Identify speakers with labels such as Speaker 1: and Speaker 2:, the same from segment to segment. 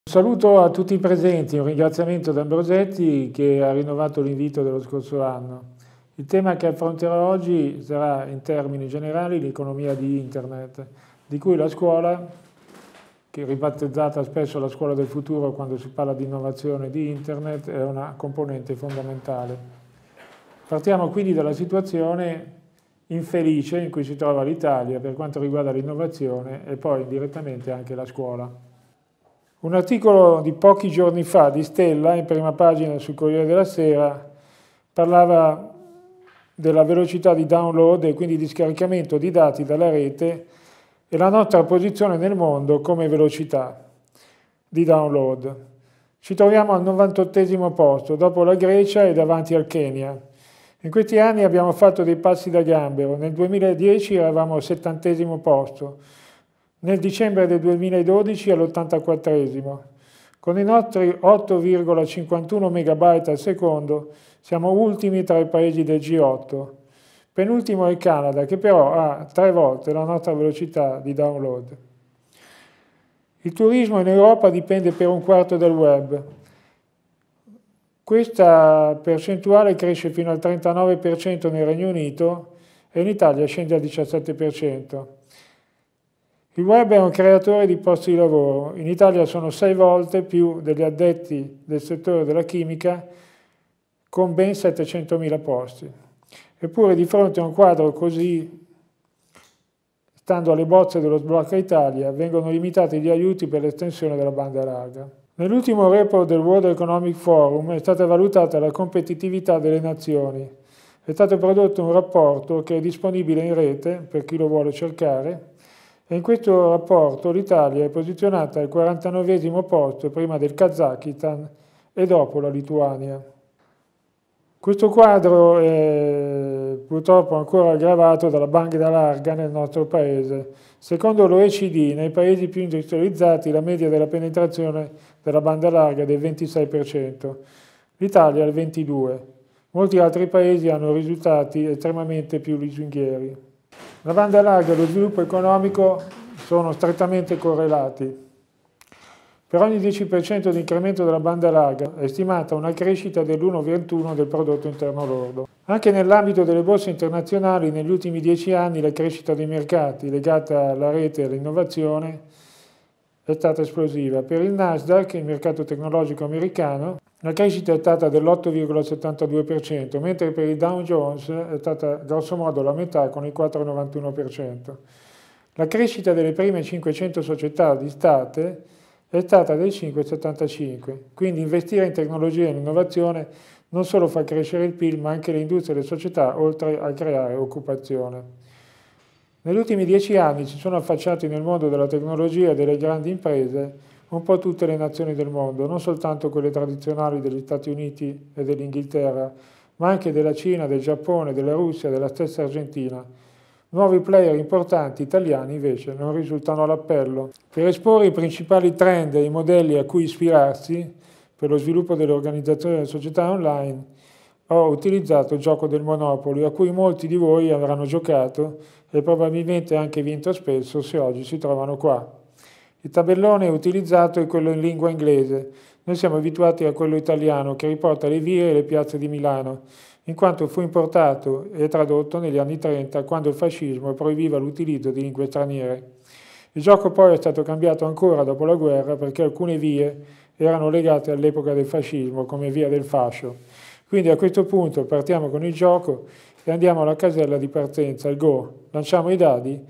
Speaker 1: Un saluto a tutti i presenti, un ringraziamento ad Ambrosetti che ha rinnovato l'invito dello scorso anno. Il tema che affronterò oggi sarà in termini generali l'economia di Internet, di cui la scuola, che è ribattezzata spesso la scuola del futuro quando si parla di innovazione di Internet, è una componente fondamentale. Partiamo quindi dalla situazione infelice in cui si trova l'Italia per quanto riguarda l'innovazione e poi direttamente anche la scuola. Un articolo di pochi giorni fa di Stella, in prima pagina sul Corriere della Sera, parlava della velocità di download e quindi di scaricamento di dati dalla rete e la nostra posizione nel mondo come velocità di download. Ci troviamo al 98° posto, dopo la Grecia e davanti al Kenya. In questi anni abbiamo fatto dei passi da gambero. Nel 2010 eravamo al 70° posto. Nel dicembre del 2012 all'84°. Con i nostri 8,51 megabyte al secondo siamo ultimi tra i paesi del G8. Penultimo è il Canada, che però ha 3 volte la nostra velocità di download. Il turismo in Europa dipende per 1/4 dal web. Questa percentuale cresce fino al 39% nel Regno Unito e in Italia scende al 17%. Il web è un creatore di posti di lavoro. In Italia sono 6 volte più degli addetti del settore della chimica, con ben 700.000 posti. Eppure, di fronte a un quadro così, stando alle bozze dello Sblocca Italia, vengono limitati gli aiuti per l'estensione della banda larga. Nell'ultimo report del World Economic Forum è stata valutata la competitività delle nazioni. È stato prodotto un rapporto che è disponibile in rete per chi lo vuole cercare. E in questo rapporto l'Italia è posizionata al 49° posto prima del Kazakistan e dopo la Lituania. Questo quadro è purtroppo ancora aggravato dalla banda larga nel nostro paese. Secondo l'OECD, nei paesi più industrializzati la media della penetrazione della banda larga è del 26%, l'Italia è al 22%. Molti altri paesi hanno risultati estremamente più lusinghieri. La banda larga e lo sviluppo economico sono strettamente correlati. Per ogni 10% di incremento della banda larga è stimata una crescita dell'1,21 del prodotto interno lordo. Anche nell'ambito delle borse internazionali, negli ultimi 10 anni la crescita dei mercati legata alla rete e all'innovazione è stata esplosiva. Per il Nasdaq, il mercato tecnologico americano, la crescita è stata dell'8,72%, mentre per il Dow Jones è stata grossomodo la metà con il 4,91%. La crescita delle prime 500 società listate è stata del 5,75%, quindi investire in tecnologia e in innovazione non solo fa crescere il PIL, ma anche le industrie e le società, oltre a creare occupazione. Negli ultimi 10 anni si sono affacciati nel mondo della tecnologia e delle grandi imprese un po' tutte le nazioni del mondo, non soltanto quelle tradizionali degli Stati Uniti e dell'Inghilterra, ma anche della Cina, del Giappone, della Russia, della stessa Argentina. Nuovi player importanti italiani invece non risultano all'appello. Per esporre i principali trend e i modelli a cui ispirarsi per lo sviluppo delle organizzazioni delle società online, ho utilizzato il gioco del Monopoli, a cui molti di voi avranno giocato e probabilmente anche vinto spesso se oggi si trovano qua. Il tabellone utilizzato è quello in lingua inglese. Noi siamo abituati a quello italiano che riporta le vie e le piazze di Milano, in quanto fu importato e tradotto negli anni 30 quando il fascismo proibiva l'utilizzo di lingue straniere. Il gioco poi è stato cambiato ancora dopo la guerra perché alcune vie erano legate all'epoca del fascismo come via del fascio. Quindi a questo punto partiamo con il gioco e andiamo alla casella di partenza, il Go. Lanciamo i dadi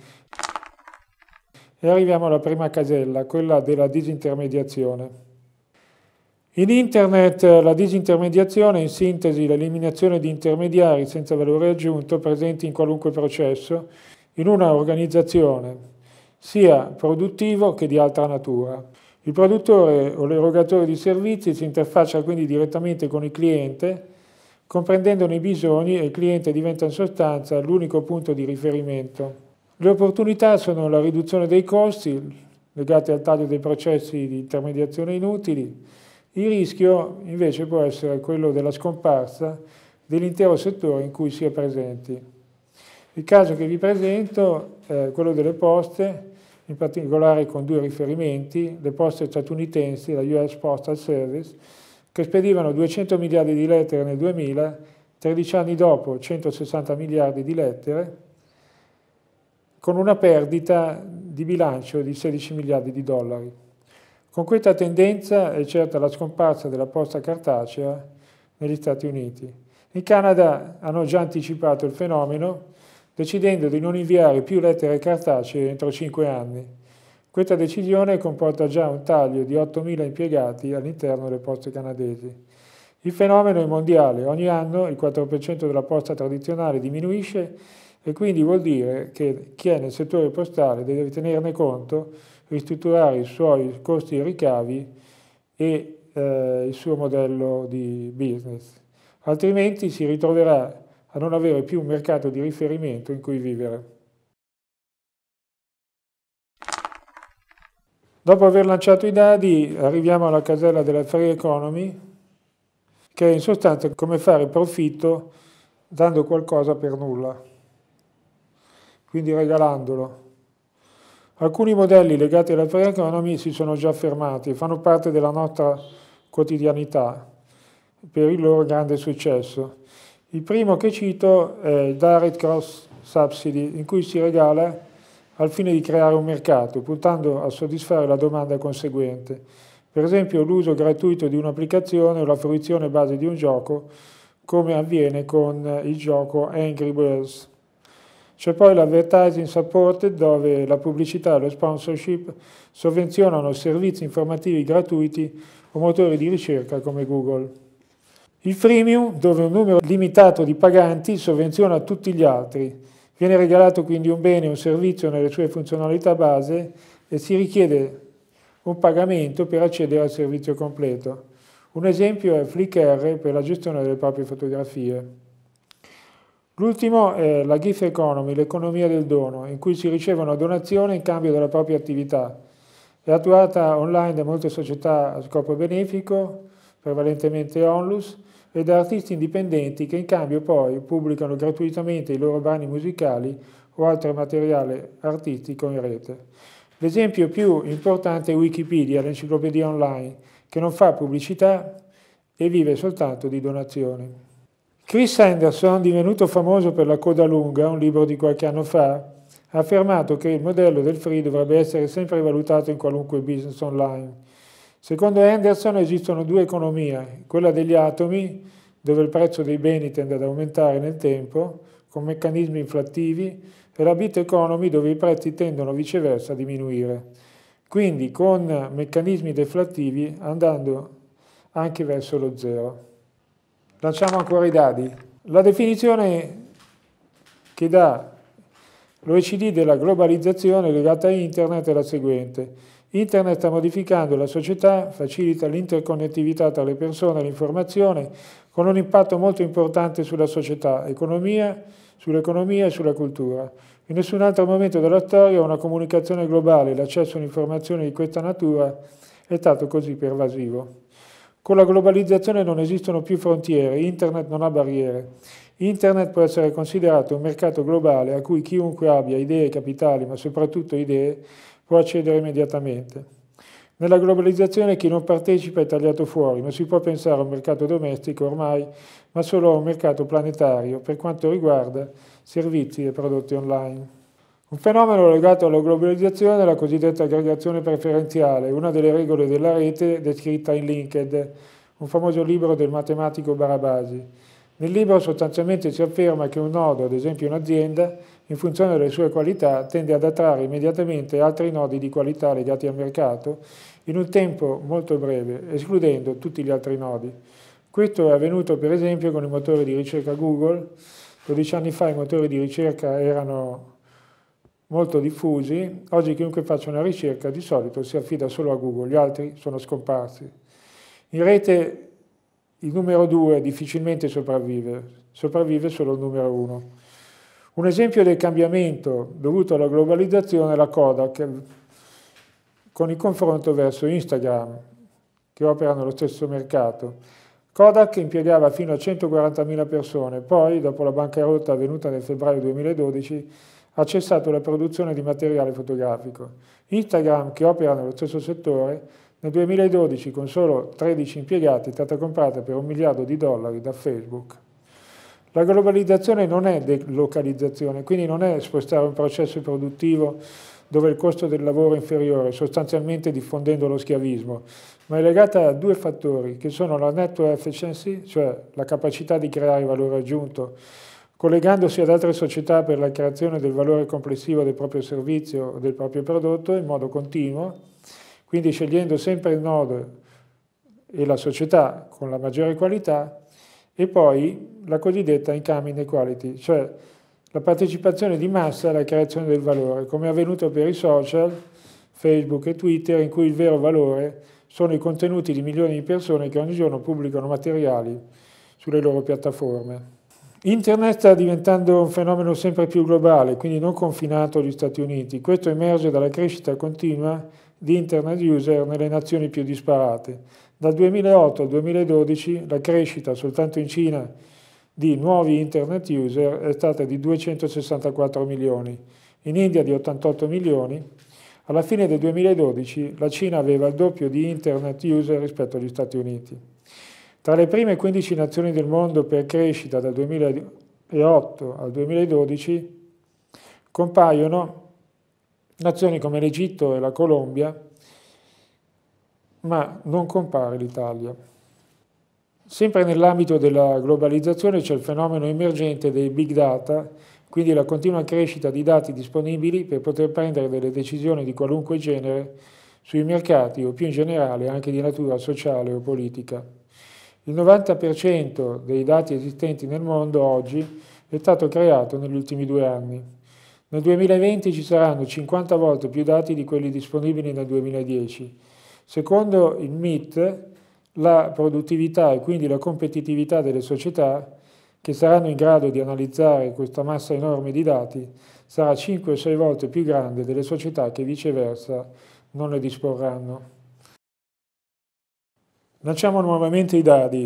Speaker 1: e arriviamo alla prima casella, quella della disintermediazione. In Internet la disintermediazione è in sintesi l'eliminazione di intermediari senza valore aggiunto presenti in qualunque processo in una organizzazione, sia produttivo che di altra natura. Il produttore o l'erogatore di servizi si interfaccia quindi direttamente con il cliente, comprendendone i bisogni e il cliente diventa in sostanza l'unico punto di riferimento. Le opportunità sono la riduzione dei costi legati al taglio dei processi di intermediazione inutili. Il rischio invece può essere quello della scomparsa dell'intero settore in cui si è presenti. Il caso che vi presento è quello delle poste. in particolare con due riferimenti, le poste statunitensi, la US Postal Service, che spedivano 200 miliardi di lettere nel 2000, 13 anni dopo 160 miliardi di lettere, con una perdita di bilancio di 16 miliardi di dollari. Con questa tendenza è certa la scomparsa della posta cartacea negli Stati Uniti. In Canada hanno già anticipato il fenomeno, decidendo di non inviare più lettere cartacee entro 5 anni. Questa decisione comporta già un taglio di 8.000 impiegati all'interno delle poste canadesi. Il fenomeno è mondiale, ogni anno il 4% della posta tradizionale diminuisce e quindi vuol dire che chi è nel settore postale deve tenerne conto, ristrutturare i suoi costi e ricavi e il suo modello di business. Altrimenti si ritroverà a non avere più un mercato di riferimento in cui vivere. Dopo aver lanciato i dadi, arriviamo alla casella della free economy, che è in sostanza come fare profitto dando qualcosa per nulla, quindi regalandolo. Alcuni modelli legati alla free economy si sono già affermati e fanno parte della nostra quotidianità per il loro grande successo. Il primo che cito è il Direct Cross Subsidy, in cui si regala al fine di creare un mercato, puntando a soddisfare la domanda conseguente. Per esempio l'uso gratuito di un'applicazione o la fruizione base di un gioco, come avviene con il gioco Angry Birds. C'è poi l'advertising supported, dove la pubblicità e lo sponsorship sovvenzionano servizi informativi gratuiti o motori di ricerca come Google. Il freemium, dove un numero limitato di paganti sovvenziona tutti gli altri. Viene regalato quindi un bene o un servizio nelle sue funzionalità base e si richiede un pagamento per accedere al servizio completo. Un esempio è Flickr per la gestione delle proprie fotografie. L'ultimo è la Gift Economy, l'economia del dono, in cui si riceve una donazione in cambio della propria attività. È attuata online da molte società a scopo benefico, prevalentemente onlus, e da artisti indipendenti che in cambio poi pubblicano gratuitamente i loro brani musicali o altro materiale artistico in rete. L'esempio più importante è Wikipedia, l'enciclopedia online, che non fa pubblicità e vive soltanto di donazioni. Chris Anderson, divenuto famoso per La coda lunga, un libro di qualche anno fa, ha affermato che il modello del free dovrebbe essere sempre valutato in qualunque business online. Secondo Anderson esistono due economie, quella degli atomi, dove il prezzo dei beni tende ad aumentare nel tempo, con meccanismi inflattivi, e la bit economy, dove i prezzi tendono viceversa a diminuire, quindi con meccanismi deflattivi andando anche verso lo zero. Lanciamo ancora i dadi. La definizione che dà l'OECD della globalizzazione legata a Internet è la seguente. Internet sta modificando la società, facilita l'interconnettività tra le persone e l'informazione, con un impatto molto importante sulla società, sull'economia e sulla cultura. In nessun altro momento della storia una comunicazione globale e l'accesso a un'informazione di questa natura è stato così pervasivo. Con la globalizzazione non esistono più frontiere, Internet non ha barriere. Internet può essere considerato un mercato globale a cui chiunque abbia idee e capitali, ma soprattutto idee, può accedere immediatamente. Nella globalizzazione chi non partecipa è tagliato fuori, non si può pensare a un mercato domestico ormai, ma solo a un mercato planetario per quanto riguarda servizi e prodotti online. Un fenomeno legato alla globalizzazione è la cosiddetta aggregazione preferenziale, una delle regole della rete descritta in Linked, un famoso libro del matematico Barabasi. Nel libro sostanzialmente si afferma che un nodo, ad esempio un'azienda, in funzione delle sue qualità, tende ad attrarre immediatamente altri nodi di qualità legati al mercato in un tempo molto breve, escludendo tutti gli altri nodi. Questo è avvenuto per esempio con i motori di ricerca Google. 12 anni fa i motori di ricerca erano molto diffusi, oggi chiunque faccia una ricerca di solito si affida solo a Google, gli altri sono scomparsi. In rete il numero 2 difficilmente sopravvive solo il numero 1. Un esempio del cambiamento dovuto alla globalizzazione è la Kodak, con il confronto verso Instagram, che opera nello stesso mercato. Kodak impiegava fino a 140.000 persone, poi, dopo la bancarotta avvenuta nel febbraio 2012, ha cessato la produzione di materiale fotografico. Instagram, che opera nello stesso settore, nel 2012 con solo 13 impiegati è stata comprata per $1 miliardo da Facebook. La globalizzazione non è delocalizzazione, quindi non è spostare un processo produttivo dove il costo del lavoro è inferiore, sostanzialmente diffondendo lo schiavismo, ma è legata a due fattori, che sono la network efficiency, cioè la capacità di creare valore aggiunto, collegandosi ad altre società per la creazione del valore complessivo del proprio servizio o del proprio prodotto in modo continuo, quindi scegliendo sempre il nodo e la società con la maggiore qualità, e poi la cosiddetta income inequality, cioè la partecipazione di massa alla creazione del valore, come è avvenuto per i social, Facebook e Twitter, in cui il vero valore sono i contenuti di milioni di persone che ogni giorno pubblicano materiali sulle loro piattaforme. Internet sta diventando un fenomeno sempre più globale, quindi non confinato agli Stati Uniti. Questo emerge dalla crescita continua di Internet user nelle nazioni più disparate. Dal 2008 al 2012 la crescita soltanto in Cina di nuovi Internet user è stata di 264 milioni, in India di 88 milioni. Alla fine del 2012 la Cina aveva il doppio di Internet user rispetto agli Stati Uniti. Tra le prime 15 nazioni del mondo per crescita dal 2008 al 2012 compaiono nazioni come l'Egitto e la Colombia, ma non compare l'Italia. Sempre nell'ambito della globalizzazione c'è il fenomeno emergente dei big data, quindi la continua crescita di dati disponibili per poter prendere delle decisioni di qualunque genere sui mercati o più in generale anche di natura sociale o politica. Il 90% dei dati esistenti nel mondo oggi è stato creato negli ultimi 2 anni. Nel 2020 ci saranno 50 volte più dati di quelli disponibili nel 2010. Secondo il MIT, la produttività e quindi la competitività delle società che saranno in grado di analizzare questa massa enorme di dati sarà 5 o 6 volte più grande delle società che viceversa non ne disporranno. Lanciamo nuovamente i dadi.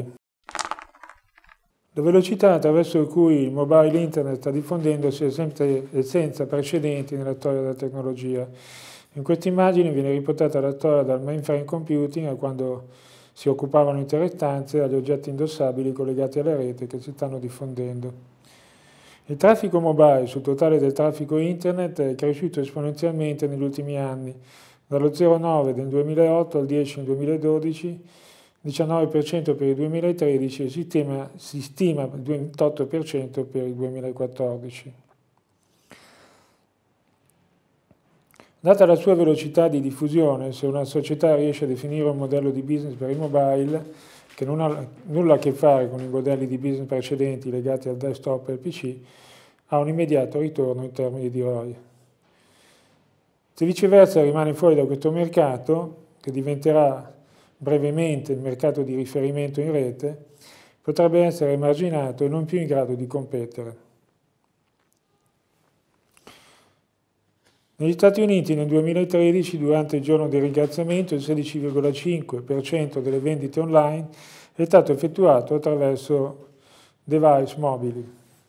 Speaker 1: La velocità attraverso cui il mobile internet sta diffondendosi è senza precedenti nella storia della tecnologia. In questa immagine viene riportata la storia dal mainframe computing a quando si occupavano intere stanze agli oggetti indossabili collegati alla rete che si stanno diffondendo. Il traffico mobile sul totale del traffico internet è cresciuto esponenzialmente negli ultimi anni, dallo 0,9 del 2008 al 10 nel 2012, 19% per il 2013 e si stima il 28% per il 2014. Data la sua velocità di diffusione, se una società riesce a definire un modello di business per il mobile, che non ha nulla a che fare con i modelli di business precedenti legati al desktop e al PC, ha un immediato ritorno in termini di ROI. Se viceversa rimane fuori da questo mercato, che diventerà brevemente il mercato di riferimento in rete, potrebbe essere emarginato e non più in grado di competere. Negli Stati Uniti nel 2013, durante il giorno di ringraziamento, il 16,5% delle vendite online è stato effettuato attraverso device mobili.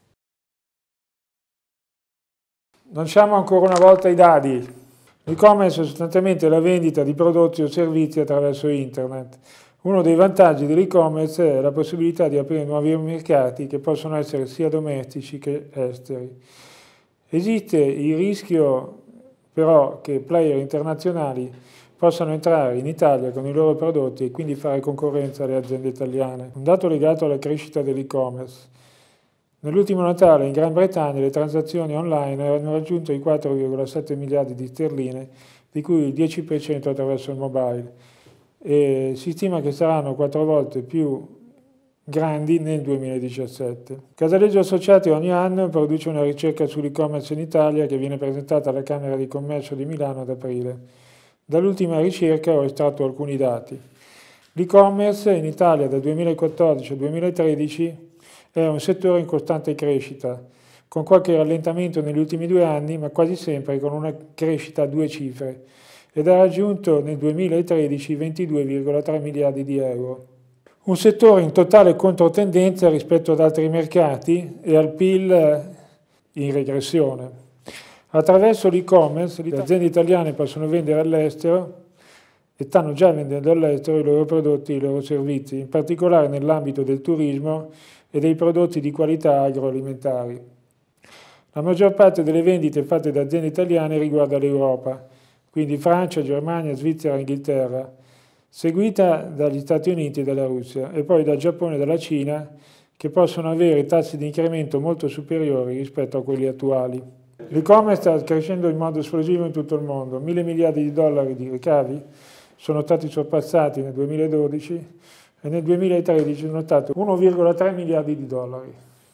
Speaker 1: Lanciamo ancora una volta i dadi. L'e-commerce è sostanzialmente la vendita di prodotti o servizi attraverso internet. Uno dei vantaggi dell'e-commerce è la possibilità di aprire nuovi mercati che possono essere sia domestici che esteri. Esiste il rischio però che player internazionali possano entrare in Italia con i loro prodotti e quindi fare concorrenza alle aziende italiane. Un dato legato alla crescita dell'e-commerce. Nell'ultimo Natale in Gran Bretagna le transazioni online hanno raggiunto i 4,7 miliardi di sterline, di cui il 10% attraverso il mobile, e si stima che saranno 4 volte più grandi nel 2017. Casaleggio Associati ogni anno produce una ricerca sull'e-commerce in Italia che viene presentata alla Camera di Commercio di Milano ad aprile. Dall'ultima ricerca ho estratto alcuni dati. L'e-commerce in Italia dal 2014 al 2013 è un settore in costante crescita, con qualche rallentamento negli ultimi 2 anni, ma quasi sempre con una crescita a 2 cifre, ed ha raggiunto nel 2013 22,3 miliardi di euro. Un settore in totale controtendenza rispetto ad altri mercati e al PIL in regressione. Attraverso l'e-commerce le aziende italiane possono vendere all'estero e stanno già vendendo all'estero i loro prodotti e i loro servizi, in particolare nell'ambito del turismo e dei prodotti di qualità agroalimentari. La maggior parte delle vendite fatte da aziende italiane riguarda l'Europa, quindi Francia, Germania, Svizzera e Inghilterra, seguita dagli Stati Uniti e dalla Russia, e poi dal Giappone e dalla Cina, che possono avere tassi di incremento molto superiori rispetto a quelli attuali. L'e-commerce sta crescendo in modo esplosivo in tutto il mondo. 1.000 miliardi di dollari di ricavi sono stati sorpassati nel 2012 e nel 2013 sono stati 1,3 miliardi di dollari.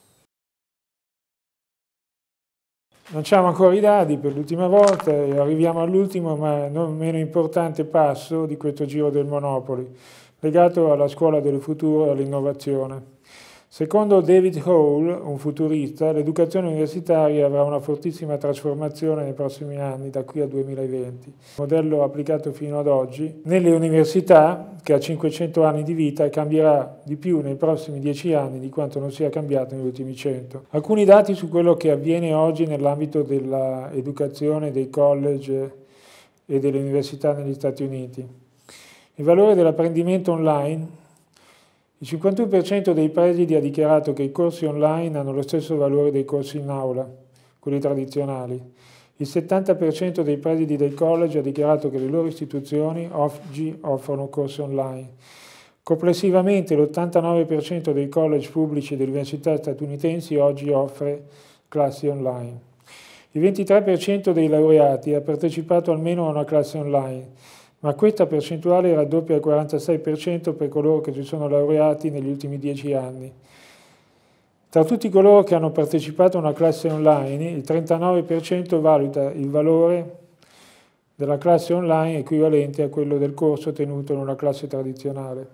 Speaker 1: Lanciamo ancora i dadi per l'ultima volta e arriviamo all'ultimo ma non meno importante passo di questo giro del Monopoli, legato alla scuola del futuro e all'innovazione. Secondo David Hall, un futurista, l'educazione universitaria avrà una fortissima trasformazione nei prossimi anni, da qui al 2020. Il modello applicato fino ad oggi nelle università, che ha 500 anni di vita, cambierà di più nei prossimi 10 anni di quanto non sia cambiato negli ultimi 100. Alcuni dati su quello che avviene oggi nell'ambito dell'educazione, dei college e delle università negli Stati Uniti. Il valore dell'apprendimento online. Il 51% dei presidi ha dichiarato che i corsi online hanno lo stesso valore dei corsi in aula, quelli tradizionali. Il 70% dei presidi dei college ha dichiarato che le loro istituzioni oggi offrono corsi online. Complessivamente l'89% dei college pubblici e delle università statunitensi oggi offre classi online. Il 23% dei laureati ha partecipato almeno a una classe online, ma questa percentuale raddoppia al 46% per coloro che si sono laureati negli ultimi 10 anni. Tra tutti coloro che hanno partecipato a una classe online, il 39% valuta il valore della classe online equivalente a quello del corso tenuto in una classe tradizionale.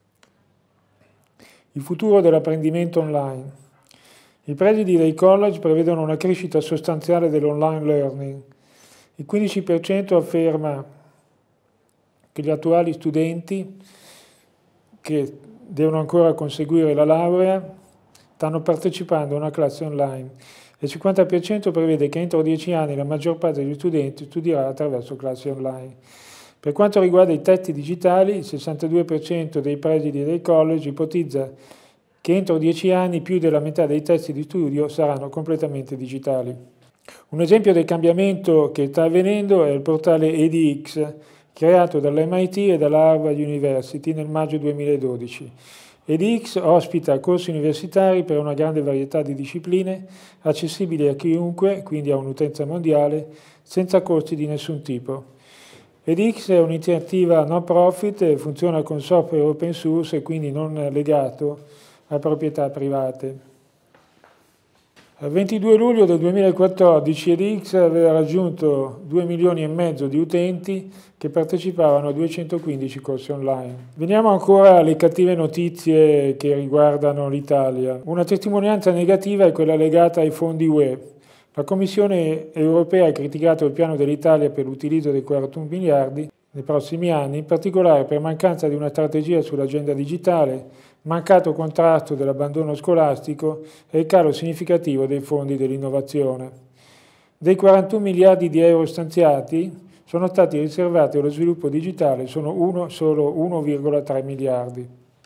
Speaker 1: Il futuro dell'apprendimento online. I presidi dei college prevedono una crescita sostanziale dell'online learning. Il 15% afferma che gli attuali studenti che devono ancora conseguire la laurea stanno partecipando a una classe online e il 50% prevede che entro 10 anni la maggior parte degli studenti studierà attraverso classi online. Per quanto riguarda i testi digitali, il 62% dei presidi dei college ipotizza che entro 10 anni più della metà dei testi di studio saranno completamente digitali. Un esempio del cambiamento che sta avvenendo è il portale edX, creato dall'MIT e dalla Harvard University nel maggio 2012. edX ospita corsi universitari per una grande varietà di discipline, accessibili a chiunque, quindi a un'utenza mondiale, senza costi di nessun tipo. edX è un'iniziativa non profit e funziona con software open source e quindi non legato a proprietà private. Il 22 luglio del 2014 edX aveva raggiunto 2,5 milioni di utenti che partecipavano a 215 corsi online. Veniamo ancora alle cattive notizie che riguardano l'Italia. Una testimonianza negativa è quella legata ai fondi UE. La Commissione europea ha criticato il piano dell'Italia per l'utilizzo dei 41 miliardi nei prossimi anni, in particolare per mancanza di una strategia sull'agenda digitale, mancato contrasto dell'abbandono scolastico e il calo significativo dei fondi dell'innovazione. Dei 41 miliardi di euro stanziati sono stati riservati allo sviluppo digitale solo 1,3 miliardi.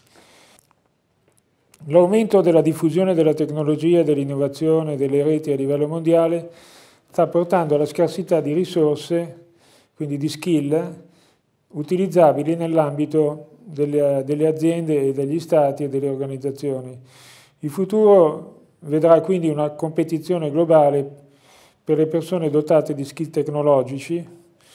Speaker 1: L'aumento della diffusione della tecnologia e dell'innovazione delle reti a livello mondiale sta portando alla scarsità di risorse, quindi di skill, utilizzabili nell'ambito delle aziende e degli stati e delle organizzazioni. Il futuro vedrà quindi una competizione globale per le persone dotate di skill tecnologici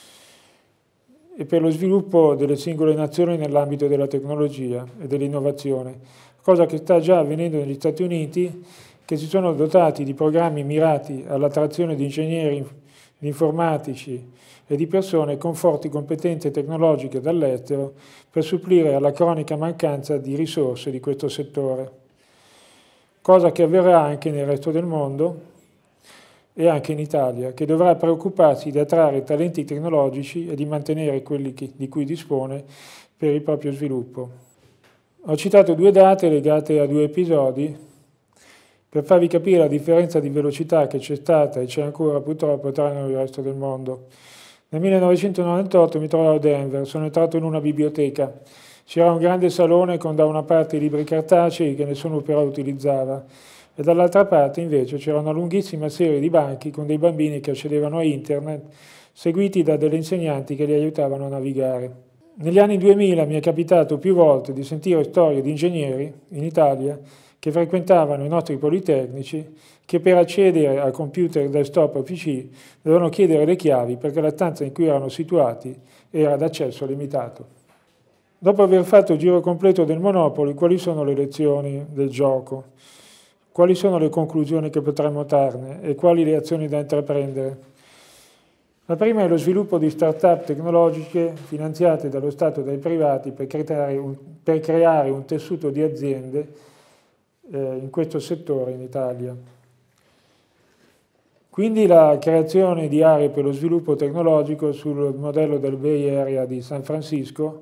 Speaker 1: e per lo sviluppo delle singole nazioni nell'ambito della tecnologia e dell'innovazione, cosa che sta già avvenendo negli Stati Uniti, che si sono dotati di programmi mirati all'attrazione di ingegneri informatici e di persone con forti competenze tecnologiche dall'estero per supplire alla cronica mancanza di risorse di questo settore, cosa che avverrà anche nel resto del mondo e anche in Italia, che dovrà preoccuparsi di attrarre talenti tecnologici e di mantenere quelli di cui dispone per il proprio sviluppo. Ho citato 2 date legate a 2 episodi. per farvi capire la differenza di velocità che c'è stata e c'è ancora purtroppo tra noi e il resto del mondo. Nel 1998 mi trovavo a Denver, sono entrato in una biblioteca. C'era un grande salone con da una parte i libri cartacei che nessuno però utilizzava e dall'altra parte invece c'era una lunghissima serie di banchi con dei bambini che accedevano a internet seguiti da delle insegnanti che li aiutavano a navigare. Negli anni 2000 mi è capitato più volte di sentire storie di ingegneri in Italia che frequentavano i nostri politecnici che per accedere a computer desktop o PC dovevano chiedere le chiavi perché la stanza in cui erano situati era ad accesso limitato. Dopo aver fatto il giro completo del Monopoli, quali sono le lezioni del gioco? Quali sono le conclusioni che potremmo trarne e quali le azioni da intraprendere? La prima è lo sviluppo di start-up tecnologiche finanziate dallo Stato e dai privati per creare un tessuto di aziende in questo settore in Italia. Quindi la creazione di aree per lo sviluppo tecnologico sul modello del Bay Area di San Francisco,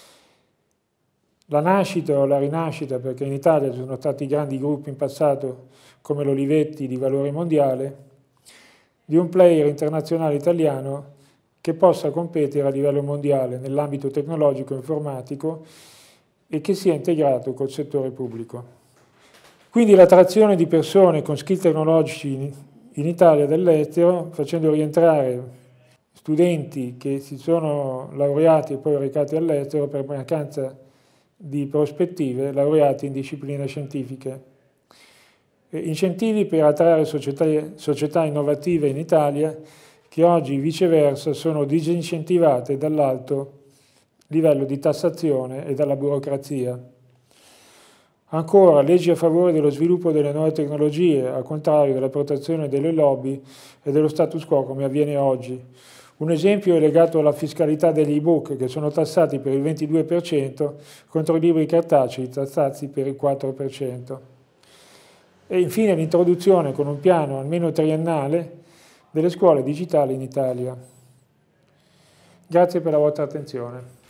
Speaker 1: la nascita o la rinascita, perché in Italia ci sono stati grandi gruppi in passato come l'Olivetti di valore mondiale, di un player internazionale italiano che possa competere a livello mondiale nell'ambito tecnologico e informatico e che sia integrato col settore pubblico. Quindi l'attrazione di persone con skill tecnologici in Italia dall'estero, facendo rientrare studenti che si sono laureati e poi recati all'estero per mancanza di prospettive, laureati in discipline scientifiche. Incentivi per attrarre società innovative in Italia che oggi viceversa sono disincentivate dall'alto livello di tassazione e dalla burocrazia. Ancora, leggi a favore dello sviluppo delle nuove tecnologie, al contrario della protezione delle lobby e dello status quo come avviene oggi. Un esempio è legato alla fiscalità degli ebook che sono tassati per il 22% contro i libri cartacei tassati per il 4%. E infine l'introduzione con un piano almeno triennale delle scuole digitali in Italia. Grazie per la vostra attenzione.